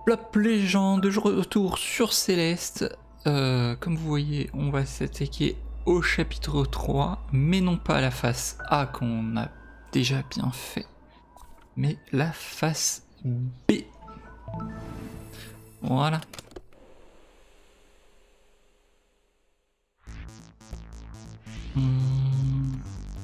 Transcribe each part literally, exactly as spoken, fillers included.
Plop légende, de retour sur Céleste. Euh, comme vous voyez, on va s'attaquer au chapitre trois, mais non pas à la face A qu'on a déjà bien fait, mais la face B. Voilà. Hmm.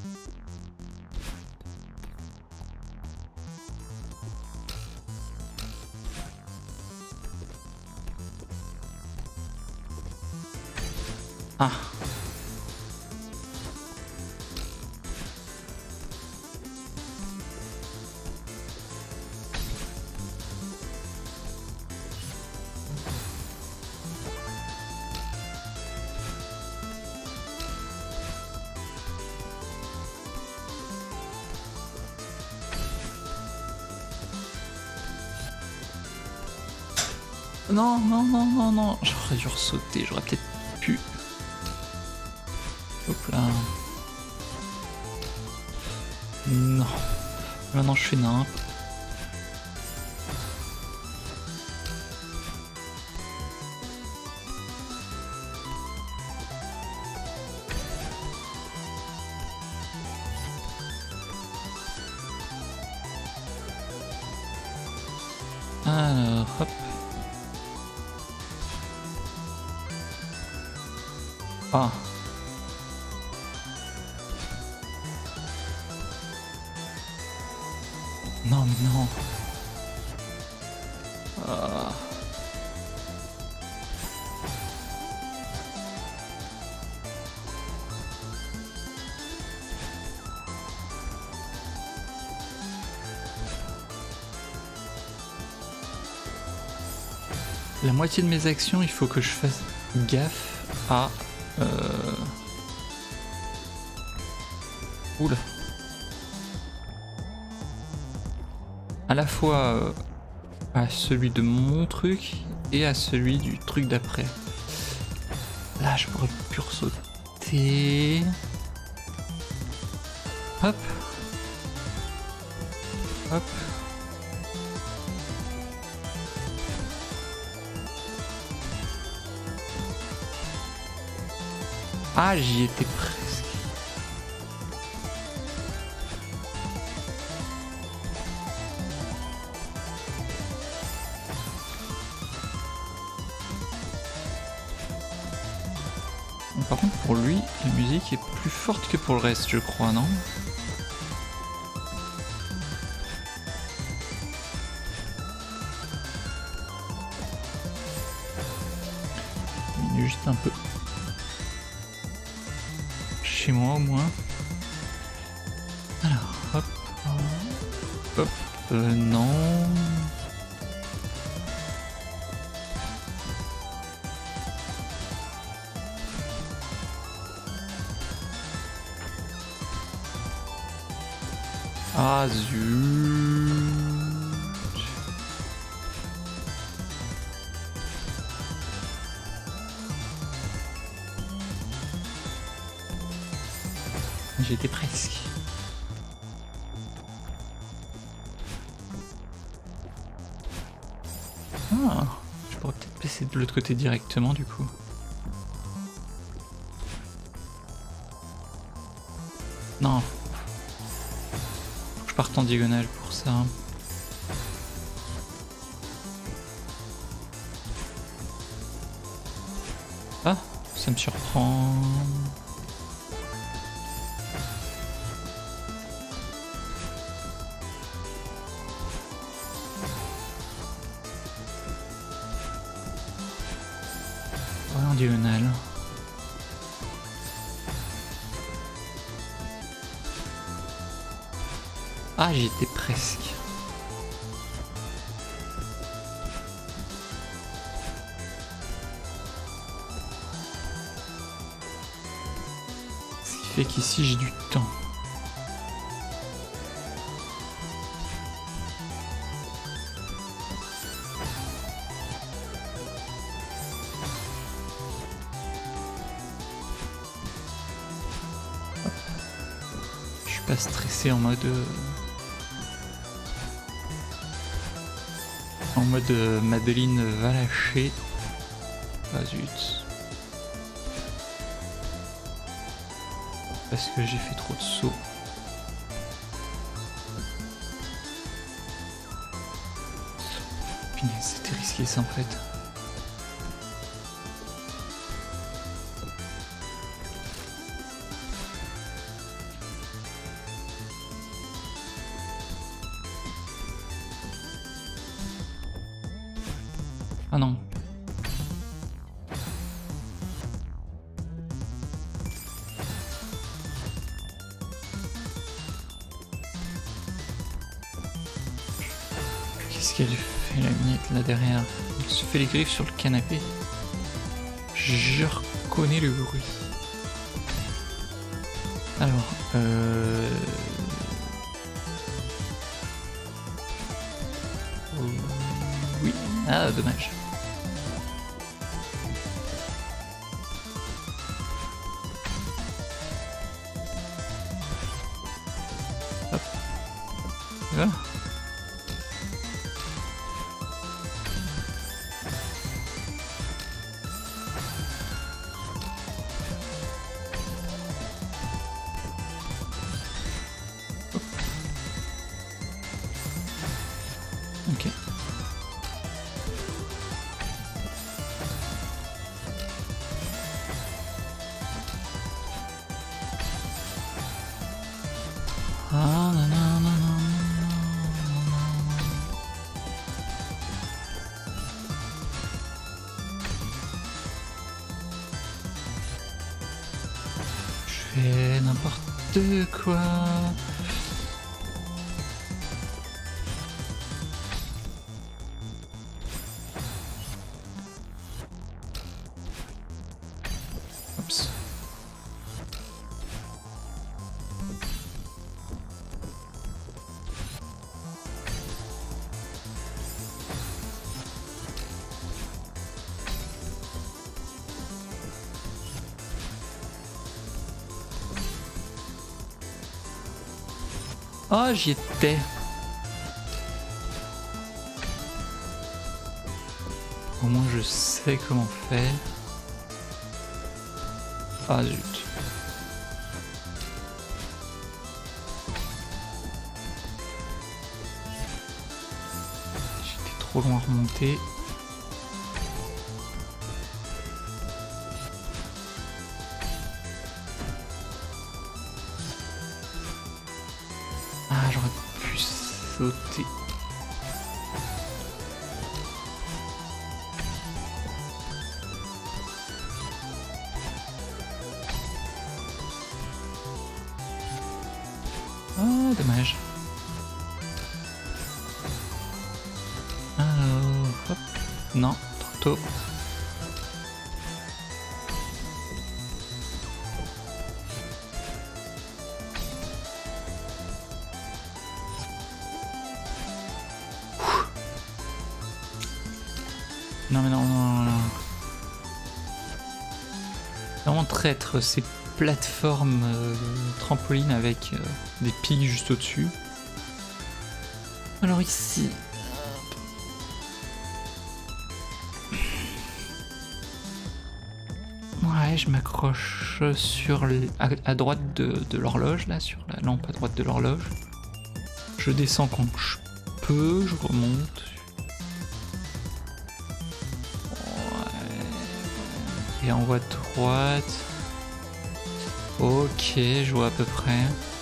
Ah. Non, non, non, non, non, j'aurais dû ressauter, j'aurais peut-être pu. Hop là. Non. Maintenant je fais nimp. Alors, hop. Ah. Non, mais non. Ah. La moitié de mes actions, il faut que je fasse gaffe à... Euh... Oula. À la fois euh, à celui de mon truc et à celui du truc d'après. Là, je pourrais plus ressauter. Hop. Hop. Ah, j'y étais presque. Par contre, pour lui, la musique est plus forte que pour le reste, je crois, non? Juste un peu. Chez moi, au moins. Alors, hop, hop, hop, euh, non. Ah zut. J'étais presque. Ah, je pourrais peut-être passer de l'autre côté directement du coup. Non. Je parte en diagonale pour ça. Ah, ça me surprend. Ouais, en diagonale. Ah, j'y étais presque. Ce qui fait qu'ici j'ai du temps. Je suis pas stressé en mode... En mode euh, Madeline va lâcher. Ah zut. Parce que j'ai fait trop de sauts. Punaise, c'était risqué ça en fait. Ah non. Qu'est-ce qu'elle fait la miette là derrière? Elle se fait les griffes sur le canapé. Je reconnais le bruit. Alors, euh... oui. Ah, dommage. Hop. Voilà. Ok. Ah, non, non, non, non, non, je fais n'importe quoi. Oups. Oh, j'y étais. Au moins je sais comment faire. Ah zut. J'étais trop loin à remonter. Ah, j'aurais pu sauter. Ah, dommage. Alors, hop. Non, trop tôt. Non mais non, non, non, non. Vraiment traître ces plateformes euh, trampolines avec euh, des pics juste au-dessus. Alors ici... Ouais, je m'accroche sur l... à, à droite de, de l'horloge, là, sur la lampe à droite de l'horloge. Je descends quand je peux, je remonte. Et en voie droite. Ok, je vois à peu près.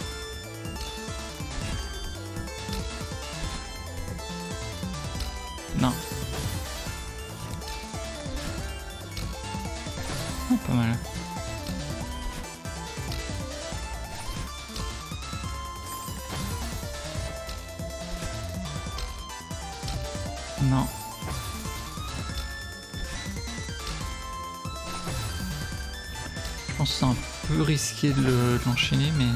Non. Oh, pas mal. Non. Je pense que c'est un peu risqué de l'enchaîner, mais...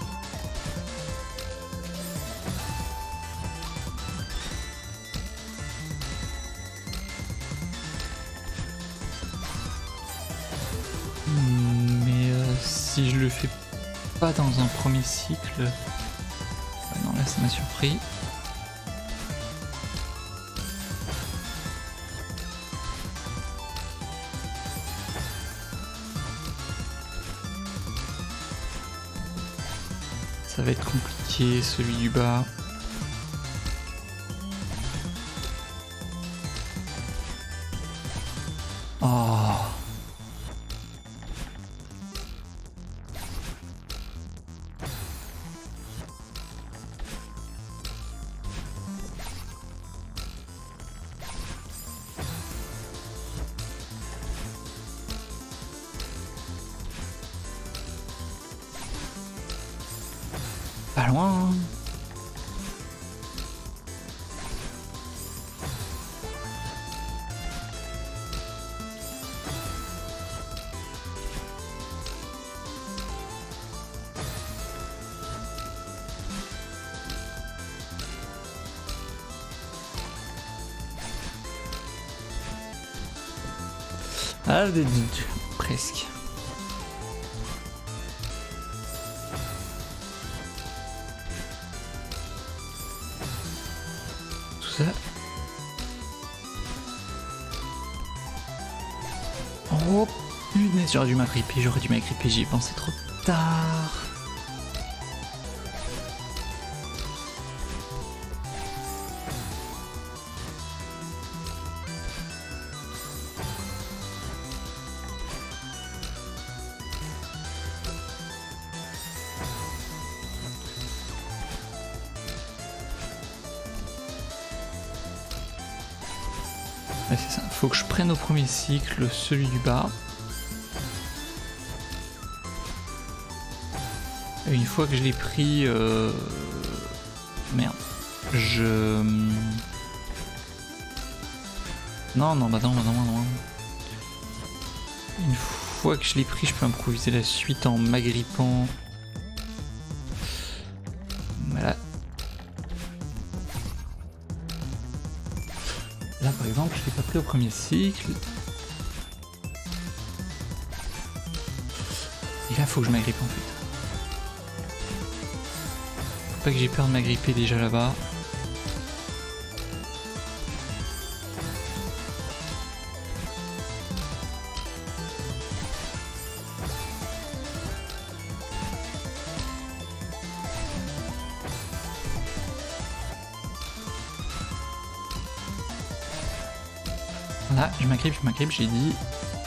Mais euh, si je le fais pas dans un premier cycle... Ah non, là ça m'a surpris. Ça va être compliqué, celui du bas. Oh. Pas loin. Ah, des... presque. Tout ça. Oh punaise, j'aurais dû m'agripper, j'aurais dû m'agripper, j'y ai pensé trop tard. Ouais, c'est ça. Faut que je prenne au premier cycle celui du bas. Et une fois que je l'ai pris... Euh... Merde. Je... Non, non, bah non, bah non, bah non. Une fois que je l'ai pris, je peux improviser la suite en m'agrippant. Voilà. Là par exemple, je l'ai pas pris au premier cycle. Et là faut que je m'agrippe en fait. Faut pas que j'ai peur de m'agripper déjà là-bas. Là, je m'agrippe, je m'agrippe, j'ai dit.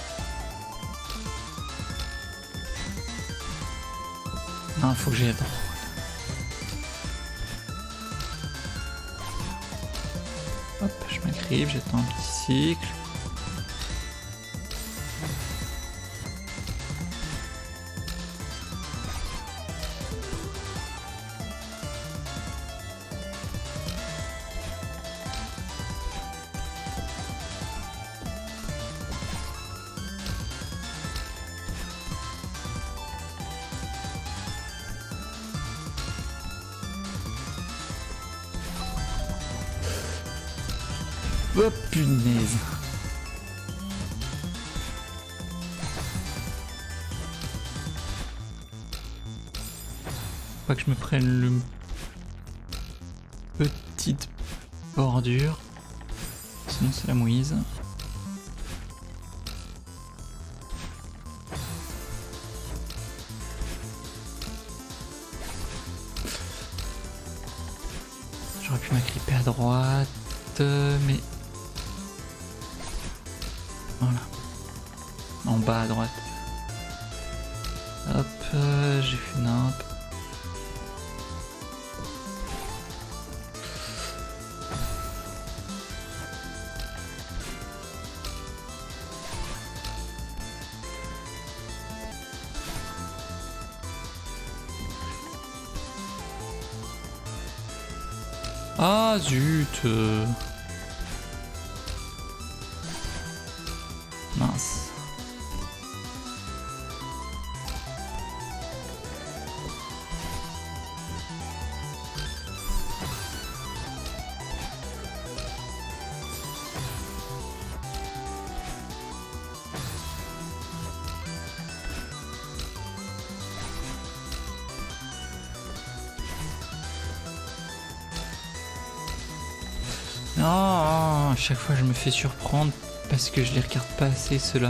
Non, il faut que j'aille à droite. Hop, je m'agrippe, j'attends un petit cycle. Oh punaise. Faut pas que je me prenne le petite bordure, sinon c'est la mouise. J'aurais pu m'agripper à droite, mais voilà, en bas à droite. Hop, euh, j'ai fait nimp. Ah zut euh... Mince. Non, à chaque fois je me fais surprendre parce que je les regarde pas assez ceux-là.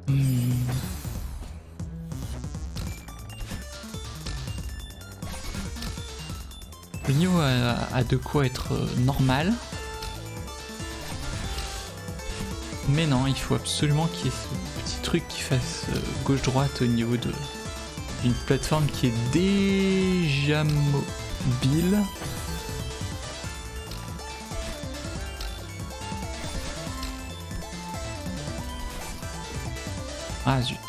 Hmm. Le niveau a, a de quoi être normal. Mais non, il faut absolument qu'il y ait ce petit truc qui fasse gauche-droite au niveau de d'une plateforme qui est déjà mobile. Ah zut.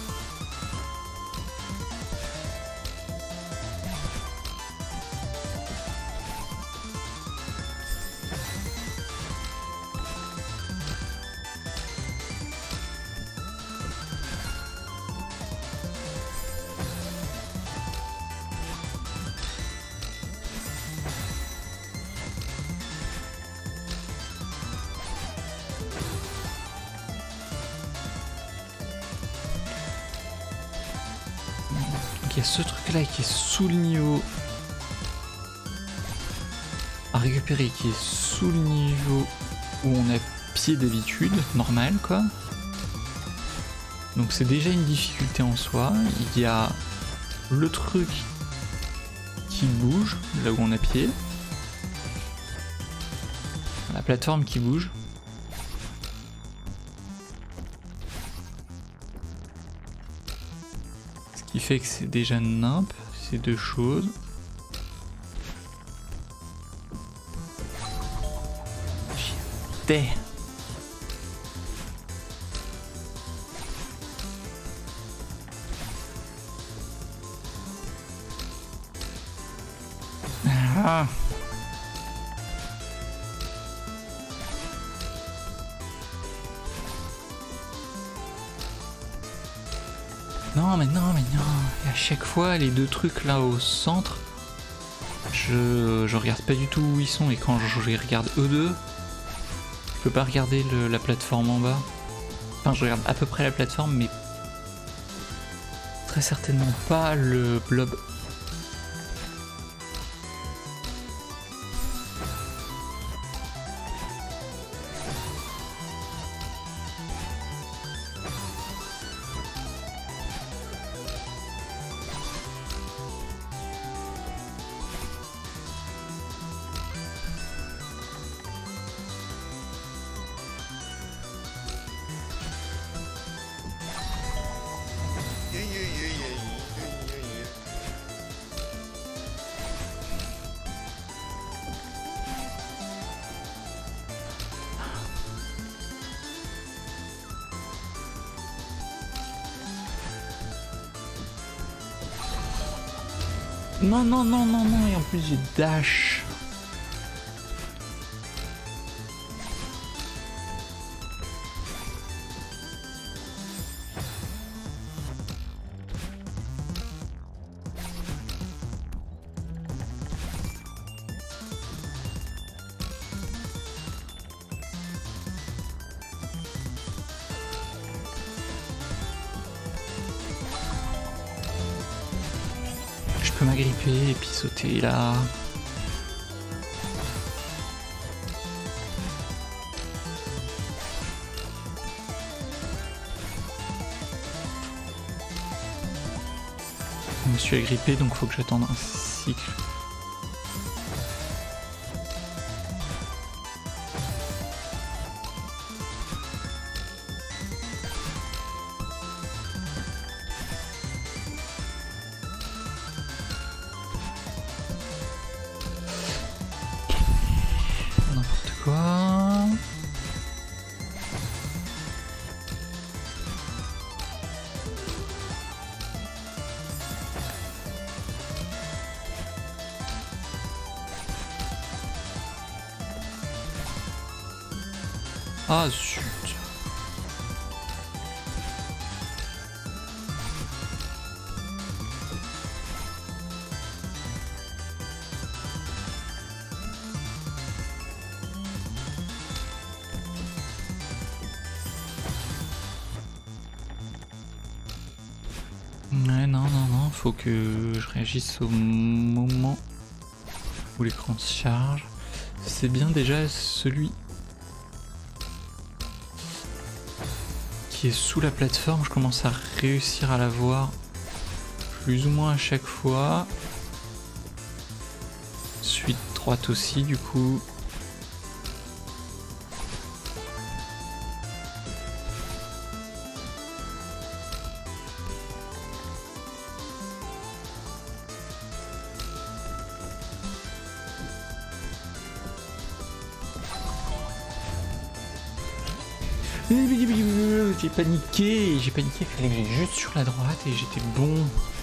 Il y a ce truc là qui est sous le niveau à récupérer, qui est sous le niveau où on a pied d'habitude, normal quoi. Donc c'est déjà une difficulté en soi. Il y a le truc qui bouge, là où on a pied. La plateforme qui bouge. Ce qui fait que c'est déjà nimp, ces deux choses. J'étais. Ah. Non mais non mais non, et à chaque fois les deux trucs là au centre, je, je regarde pas du tout où ils sont et quand je les regarde eux deux, je peux pas regarder le, la plateforme en bas. Enfin je regarde à peu près la plateforme mais très certainement pas le blob. Non, non, non, non, non, et en plus j'ai dash. Je peux m'agripper et puis sauter là. Je me suis agrippé donc faut que j'attende un cycle. Ah zut. Ouais, non, non, non, faut que je réagisse au moment où l'écran se charge. C'est bien déjà celui qui est sous la plateforme, je commence à réussir à la voir plus ou moins à chaque fois. Suite droite aussi du coup. J'ai paniqué, j'ai paniqué, il fallait que j'aille juste sur la droite et j'étais bon.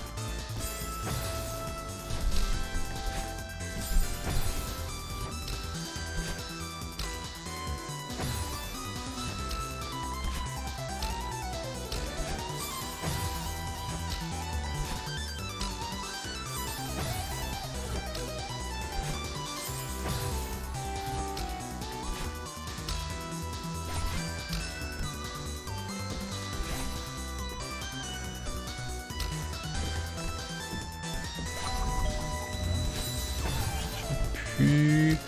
Plus.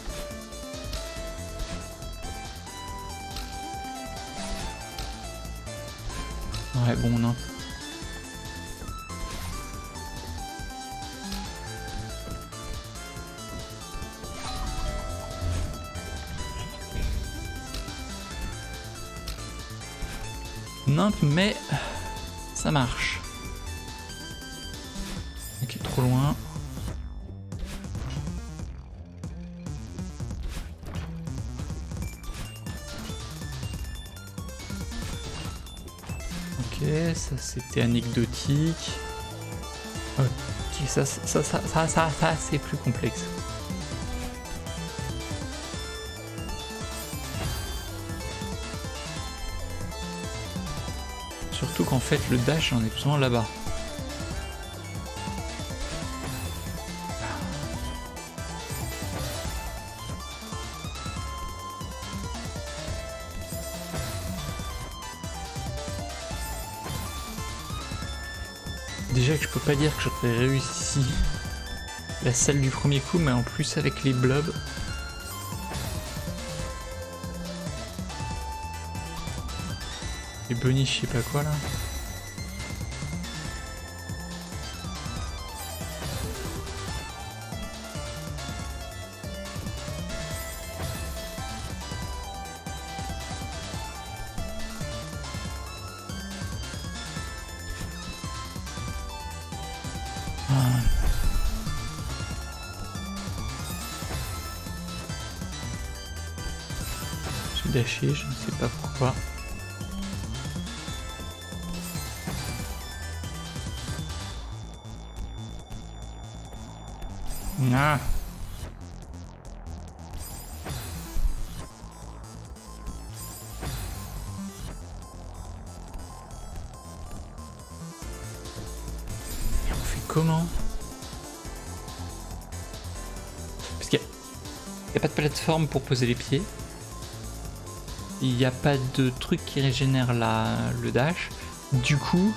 Ouais, bon, non. Non, mais ça marche. Ok, trop loin. Ça c'était anecdotique. Ok, ça ça ça ça ça, ça c'est plus complexe. Surtout qu'en fait le dash j'en ai besoin là-bas. Déjà que je peux pas dire que j'aurais réussi la salle du premier coup, mais en plus avec les blobs. Les bunnies, je sais pas quoi là. Dashé, je ne sais pas pourquoi. Ah. Et on fait comment? Parce qu'il n'y a, a pas de plateforme pour poser les pieds. Il n'y a pas de truc qui régénère la, le dash. Du coup,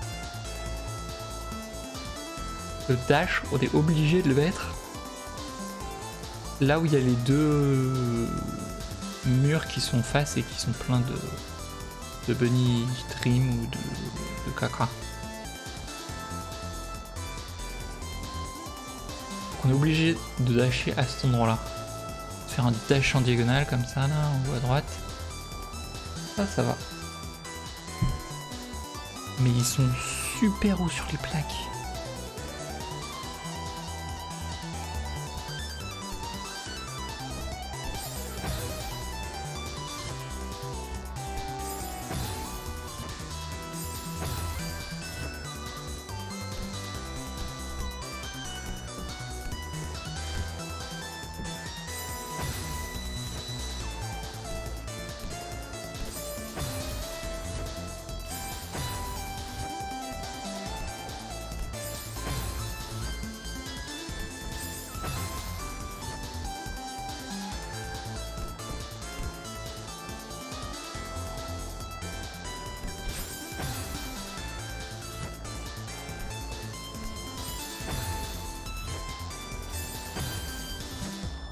le dash, on est obligé de le mettre là où il y a les deux murs qui sont face et qui sont pleins de, de bunny dream ou de, de caca. On est obligé de dasher à cet endroit là. Faire un dash en diagonale comme ça là, en haut à droite. Ça, ça va. Mais ils sont super hauts sur les plaques.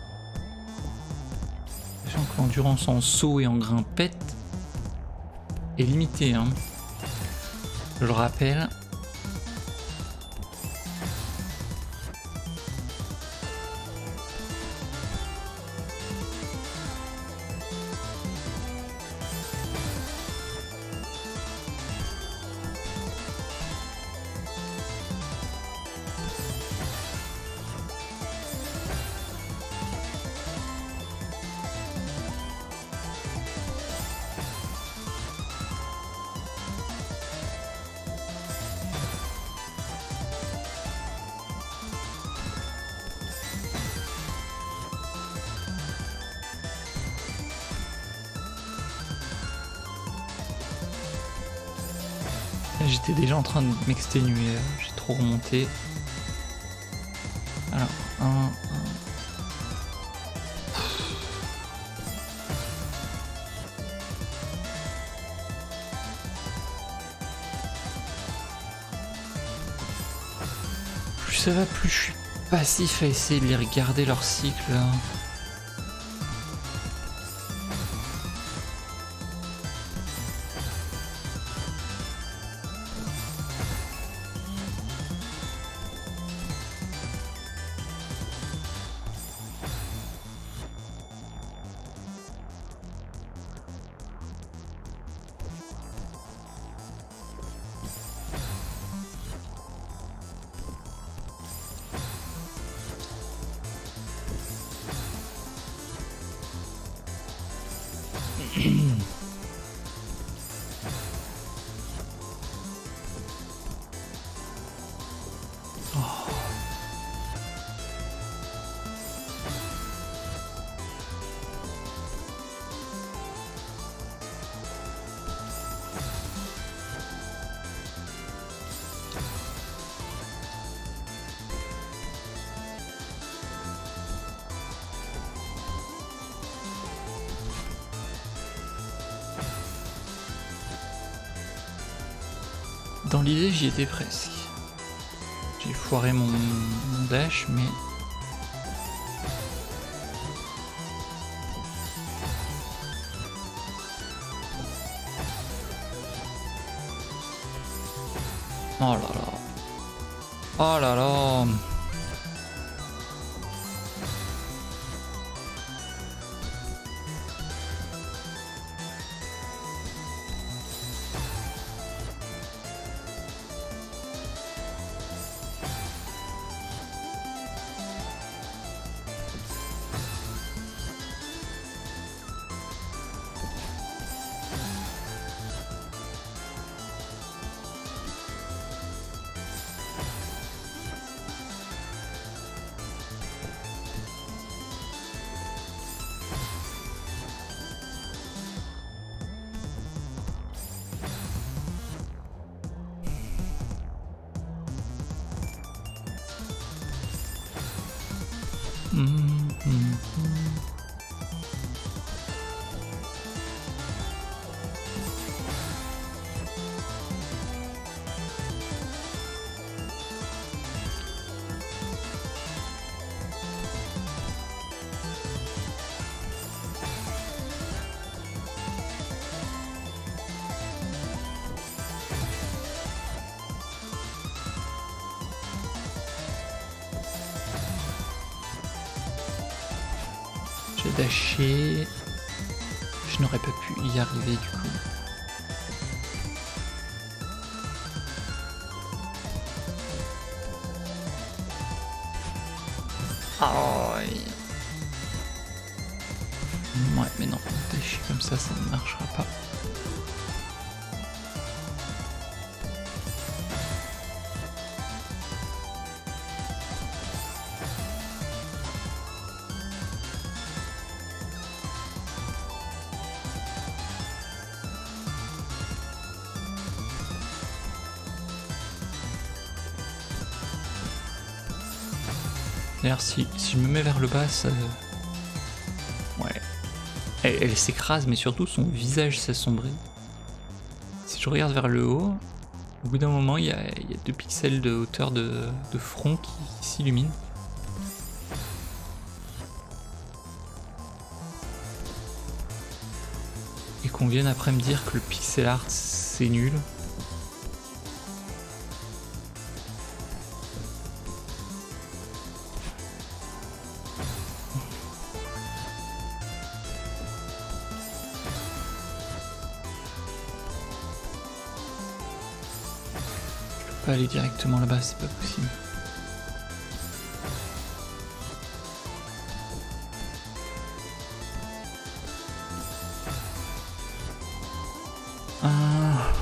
L'endurance en saut et en grimpette, est limité, hein. Je le rappelle. J'étais déjà en train de m'exténuer, j'ai trop remonté. Alors, un, un. Plus ça va, plus je suis passif à essayer de les regarder leur cycle. Dans l'idée, j'y étais presque. J'ai foiré mon, mon dash, mais... Oh là là. Oh là là. Mmh, mmh, mmh. J'ai dashé. Je n'aurais pas pu y arriver du coup. Oh, oui. Ouais, mais non, dasher comme ça, ça ne marchera pas. D'ailleurs, si, si je me mets vers le bas, ça... Ouais. Elle, elle s'écrase, mais surtout son visage s'assombrit. Si je regarde vers le haut, au bout d'un moment, il y a, y a deux pixels de hauteur de, de front qui, qui s'illuminent. Et qu'on vienne après me dire que le pixel art c'est nul. Je peux pas aller directement là-bas, c'est pas possible. Ah.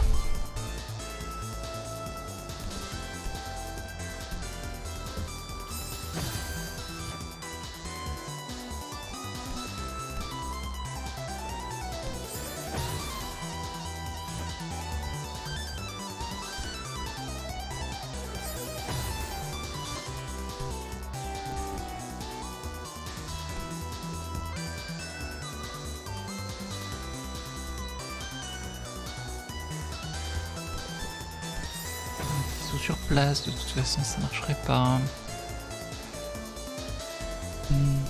Sur place, de toute façon ça marcherait pas. Hmm.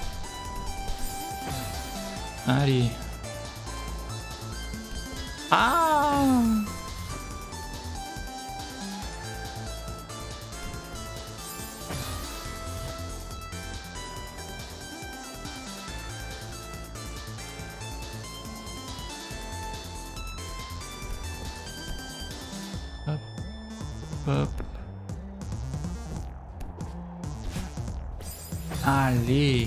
Allez. Ah! Hop. Hop. Allez.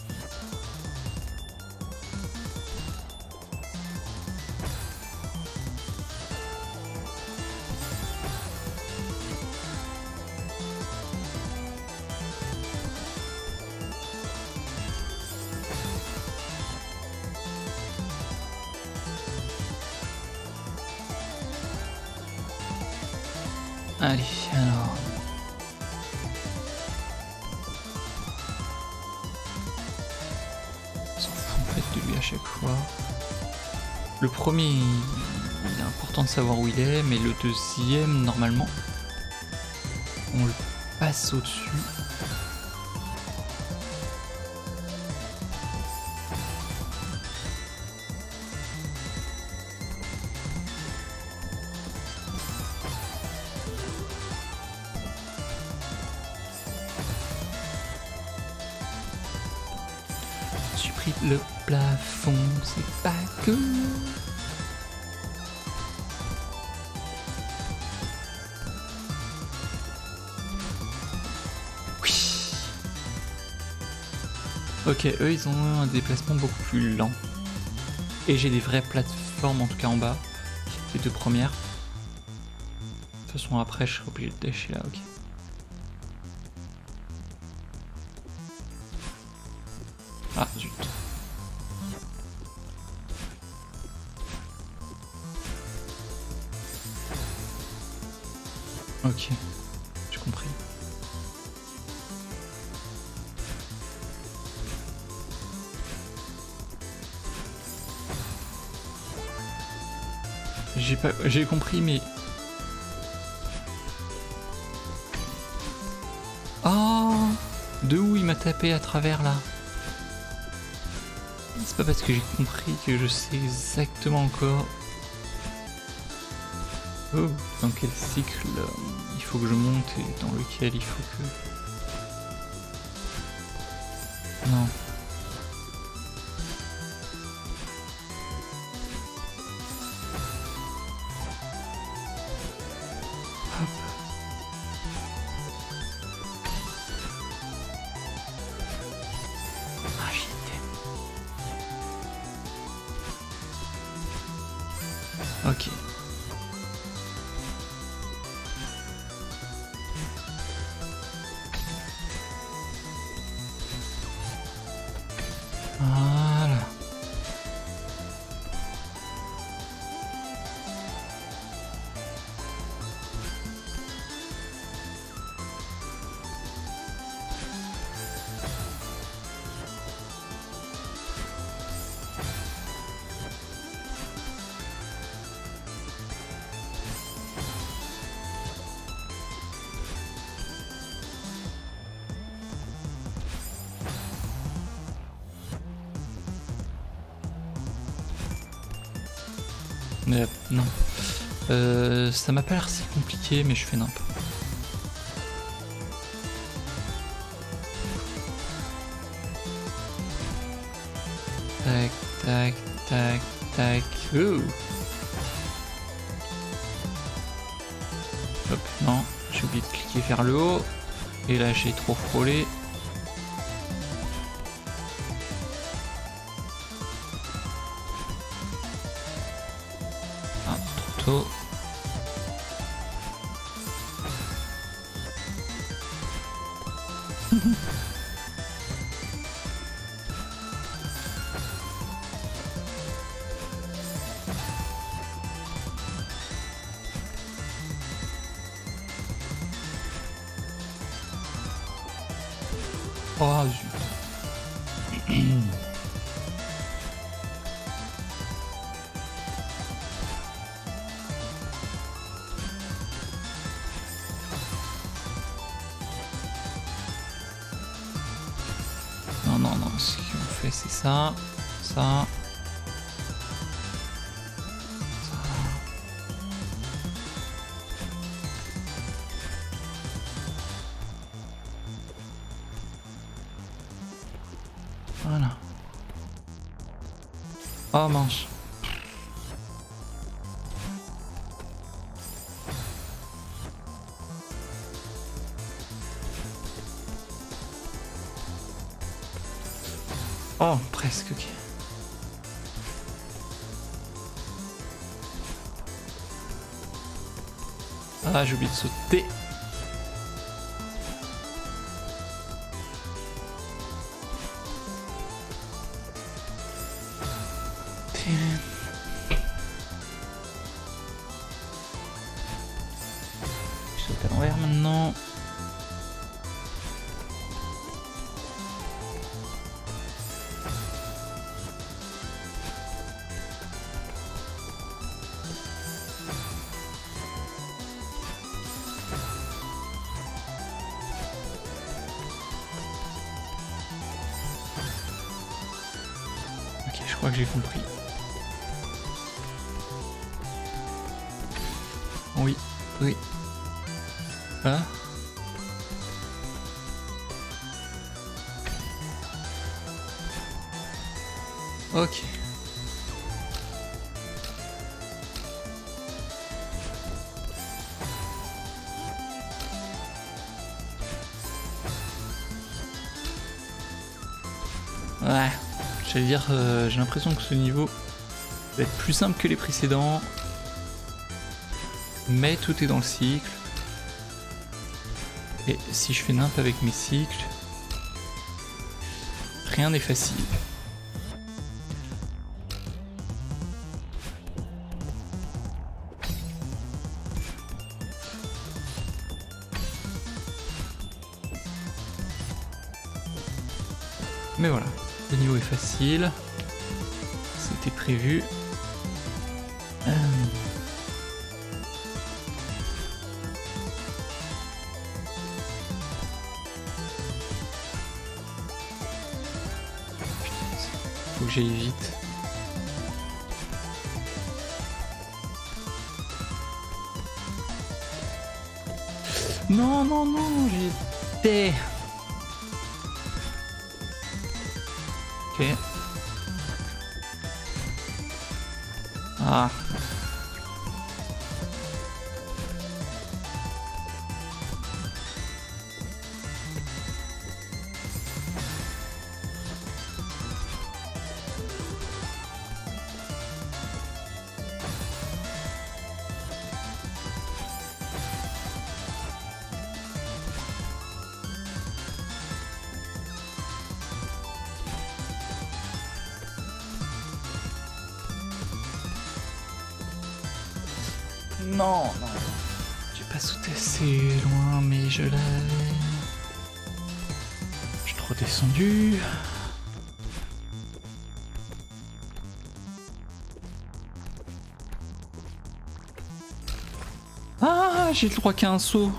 Allez, alors... On s'en fout en fait de lui à chaque fois. Le premier, il est important de savoir où il est, mais le deuxième, normalement, on le passe au-dessus. Le plafond, c'est pas que... Oui. Ok, eux ils ont un déplacement beaucoup plus lent. Et j'ai des vraies plateformes, en tout cas en bas. Les deux premières. De toute façon après je serai obligé de dasher là, ok. Ah zut. Ok, j'ai compris. J'ai pas, j'ai compris, mais... Oh, de où il m'a tapé à travers là? C'est pas parce que j'ai compris que je sais exactement encore... Oh, dans quel cycle euh, il faut que je monte et dans lequel il faut que... Non. Hop. Ah, j'y étais. Ok. Voilà. Mais non. Euh, ça m'a pas l'air si compliqué, mais je fais nimp. Tac, tac, tac, tac. Ouh. Hop, non, j'ai oublié de cliquer vers le haut. Et là, j'ai trop frôlé. Ah, trop tôt. Oh zut. Non, non, non, ce qu'on fait c'est ça, ça. Voilà. Oh mince. Oh, presque, ok. Ah, j'ai oublié de sauter. Je saute à l'envers maintenant. Ok, je crois que j'ai compris. Oui, oui. Voilà. Ok. Ouais, j'allais dire, euh, j'ai l'impression que ce niveau va être plus simple que les précédents. Mais tout est dans le cycle. Et si je fais nimp avec mes cycles, rien n'est facile. Mais voilà, le niveau est facile. C'était prévu. Euh... Faut que j'aille vite. Non, non, non, j'étais... Ok. Ah. Non, non. J'ai pas sauté assez loin, mais je l'avais. Je suis trop descendu. Ah, j'ai le droit qu'à un saut.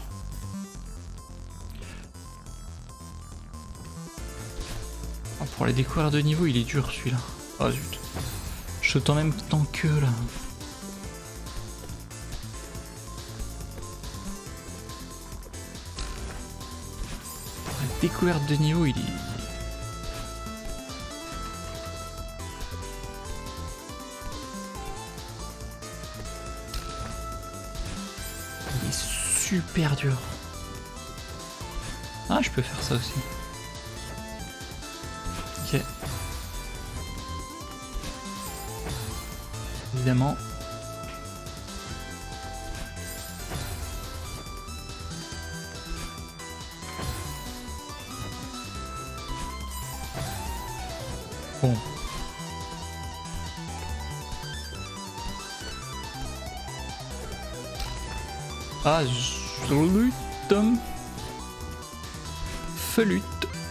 Oh, pour les découvertes de niveau, il est dur celui-là. Oh zut. Je saute en même temps que là. découverte de niveau, il est... Il est super dur. Ah, je peux faire ça aussi. Ok. Évidemment. Bon. Ah, flûte. Flûte.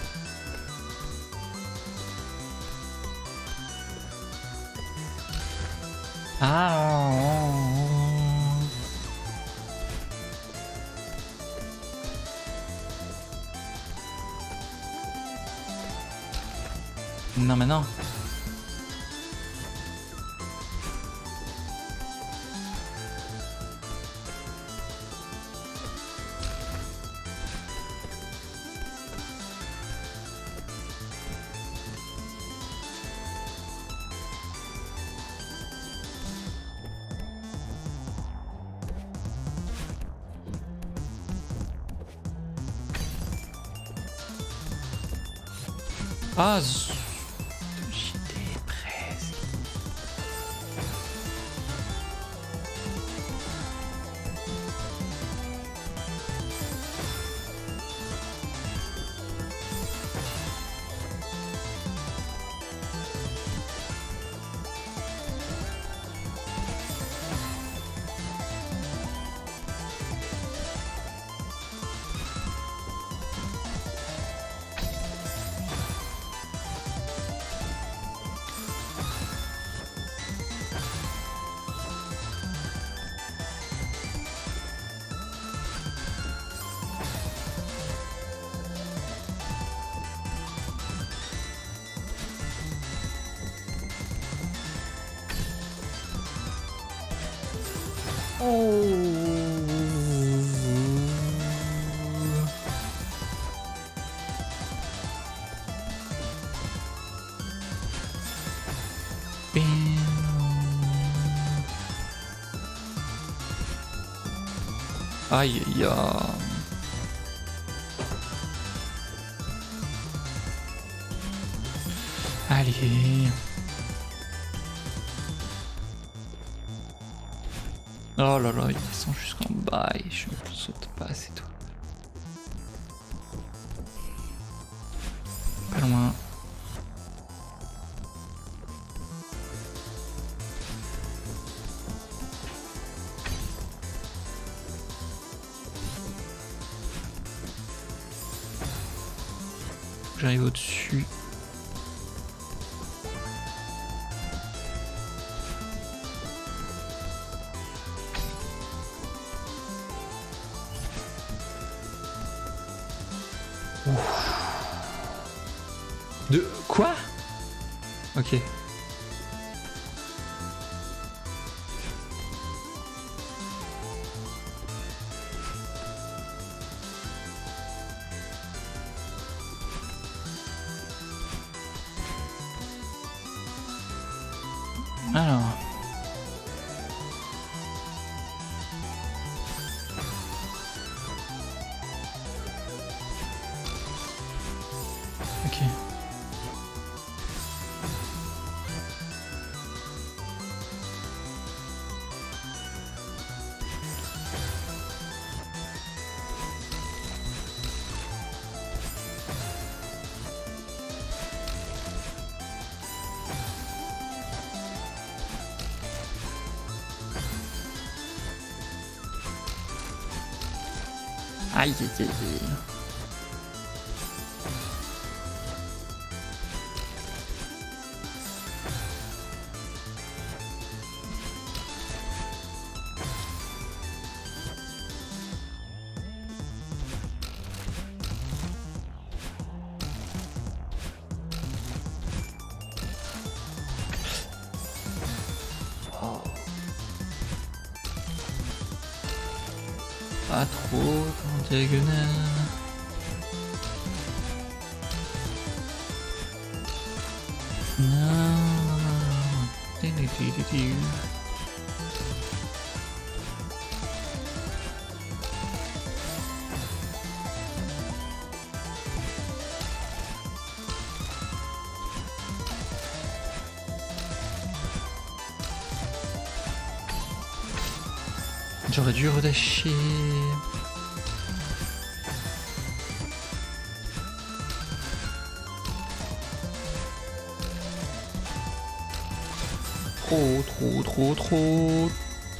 Ah. Non mais non. Ah, j'étais presque. Aïe aïe aïe. Allez. Oh là là, ils descendent jusqu'en bas et je ne saute pas, c'est tout. Pas loin. J'arrive au-dessus. De quoi? Ok. Alors. Ok. Aïe aïe aïe. Pas trop en diagonale. Non. J'aurais dû relâcher. Trop, trop, trop, trop.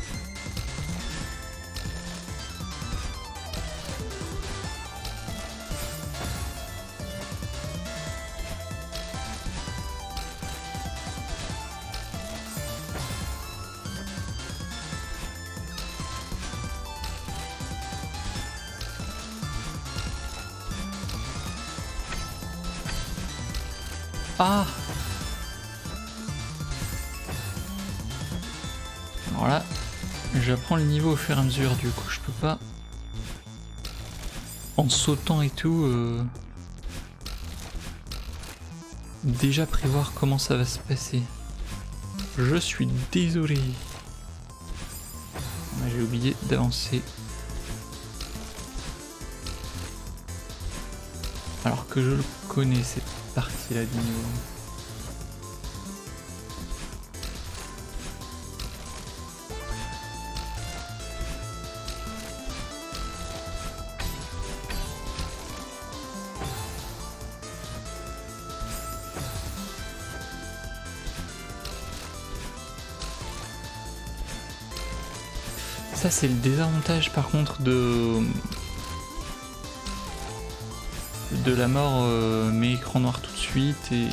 Ah! Alors là, j'apprends le niveau au fur et à mesure, du coup je peux pas, en sautant et tout, euh, déjà prévoir comment ça va se passer. Je suis désolé. J'ai oublié d'avancer. Alors que je le connais cette partie-là du niveau. Ça c'est le désavantage par contre de de la mort, euh, mais écran noir tout de suite et... et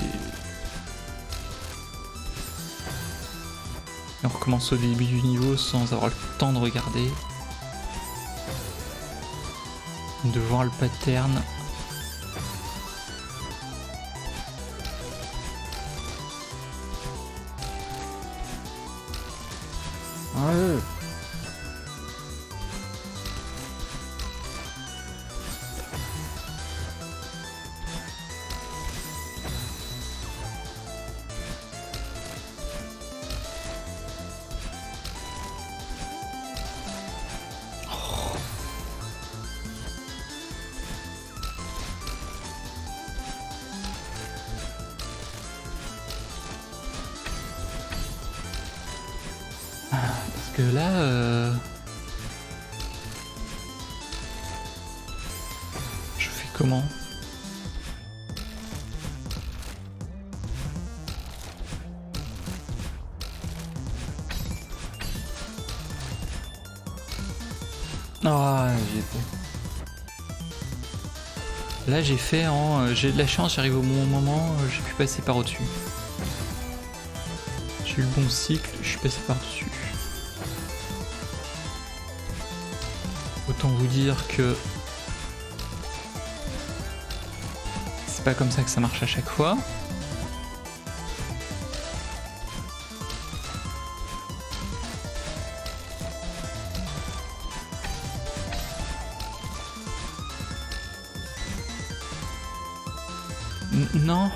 on recommence au début du niveau sans avoir le temps de regarder, de voir le pattern. Ouais. Parce que là... Euh... je fais comment? Ah, j'y étais. Là j'ai fait en... Euh, j'ai de la chance, j'arrive au bon moment, euh, j'ai pu passer par au-dessus. J'ai eu le bon cycle, je suis passé par-dessus. Autant vous dire que c'est pas comme ça que ça marche à chaque fois. N- non.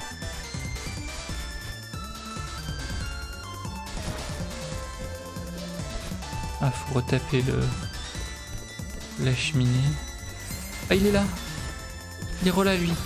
Ah, faut retaper le... la cheminée. Ah, il est là. Il est relâ, lui.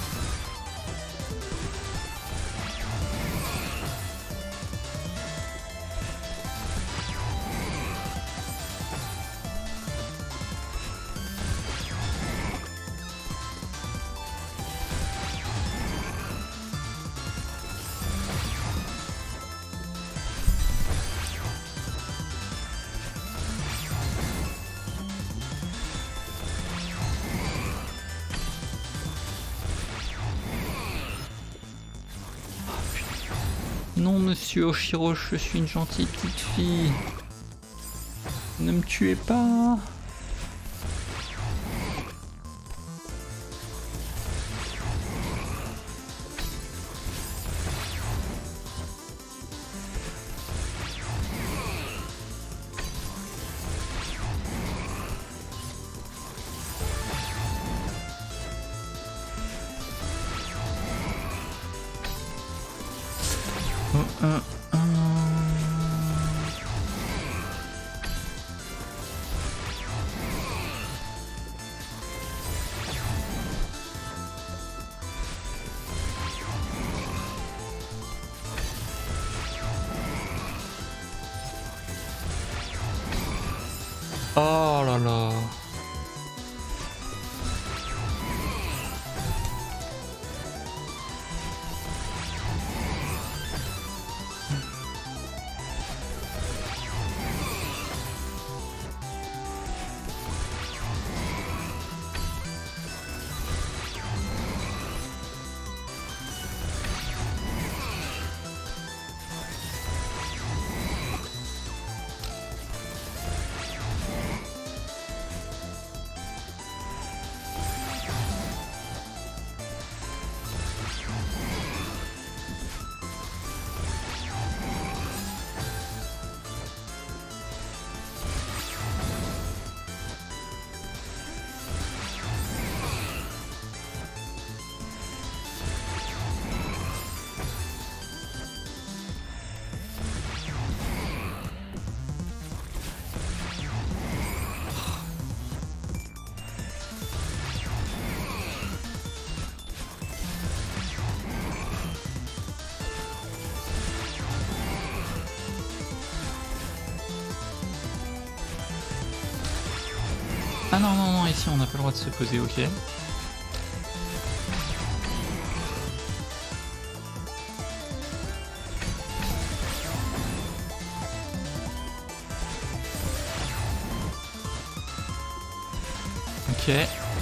Non, monsieur Oshiro, je suis une gentille petite fille. Ne me tuez pas. un, un... Oh là là. Ah non, non, non, ici on n'a pas le droit de se poser, ok. Ok.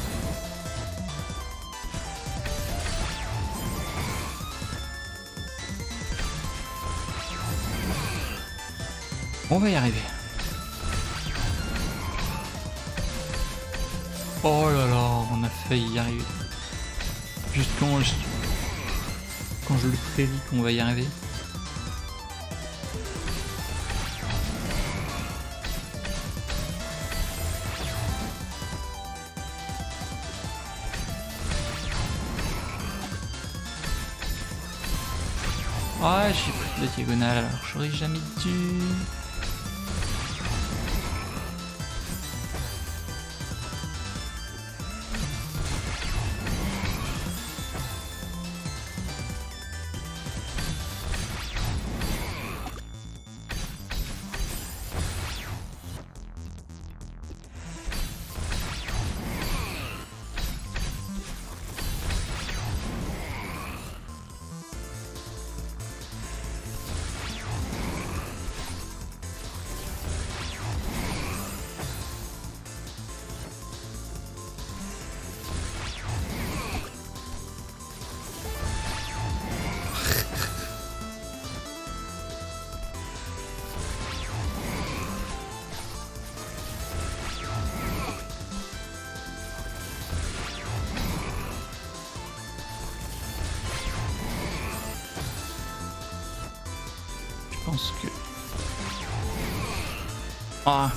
On va y arriver. Oh là là, on a failli y arriver. Juste quand je, quand je le prédis qu'on va y arriver. Ah, j'ai pris la diagonale alors j'aurais jamais dû. Je pense que... Ah.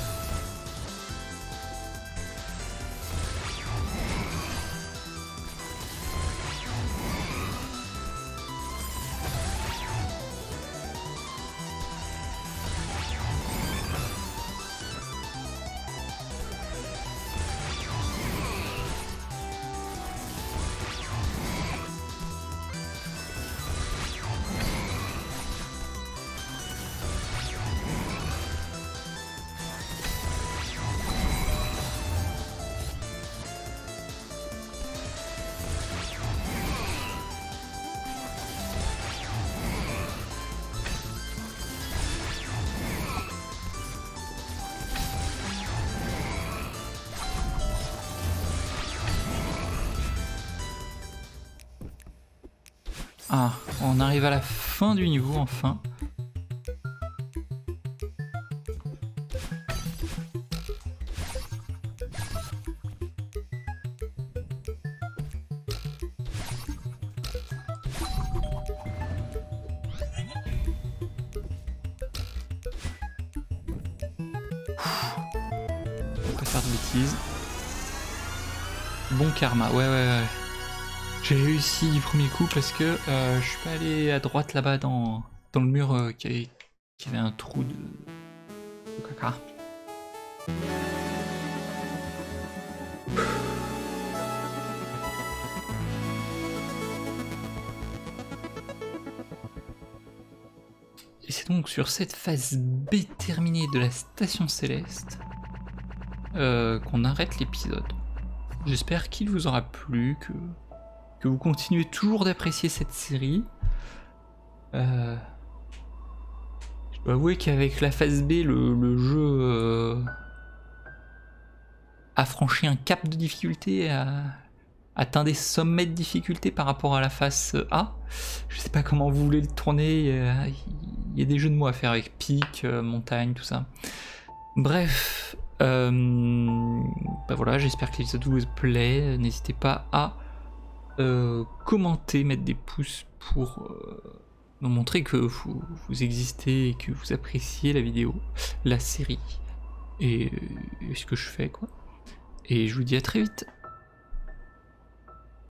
Ah, on arrive à la fin du niveau enfin. Faut pas faire de bêtises. Bon karma, ouais ouais ouais. J'ai réussi du premier coup parce que euh, je suis pas allé à droite là-bas dans, dans le mur euh, qui, avait, qui avait un trou de, de caca. Et c'est donc sur cette phase B terminée de la station céleste euh, qu'on arrête l'épisode. J'espère qu'il vous aura plu, que, que vous continuez toujours d'apprécier cette série. Euh, je dois avouer qu'avec la phase B, le, le jeu euh, a franchi un cap de difficulté, a atteint des sommets de difficulté par rapport à la phase A. Je sais pas comment vous voulez le tourner, il y a des jeux de mots à faire avec pic, euh, montagne, tout ça. Bref, euh, bah voilà, j'espère que l'épisode vous plaît. N'hésitez pas à euh, commenter, mettre des pouces pour euh, nous montrer que vous, vous existez et que vous appréciez la vidéo, la série et, et ce que je fais, quoi. Et je vous dis à très vite.